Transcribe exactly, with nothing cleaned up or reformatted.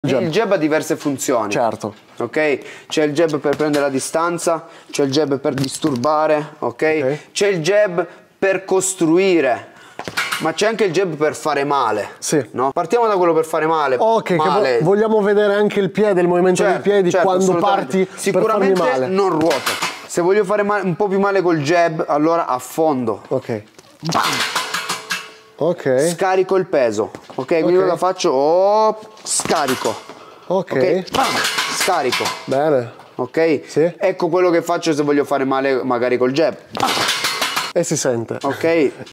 Jab. Il jab ha diverse funzioni. Certo. Ok? C'è il jab per prendere la distanza, c'è il jab per disturbare, ok? Okay. C'è il jab per costruire, ma c'è anche il jab per fare male. Sì. No? Partiamo da quello per fare male. Ok, male. che vo vogliamo vedere anche il piede, il movimento certo, dei piedi certo, quando parti sicuramente per farmi male. non ruoto. Se voglio fare un po' più male col jab, allora affondo. Ok. Bam! Ok. Scarico il peso. Ok, quindi okay. cosa faccio? Oh, scarico. Ok. Okay. Bam! Scarico. Bene. Ok? Sì. Ecco quello che faccio se voglio fare male magari col jab. E si sente. Ok?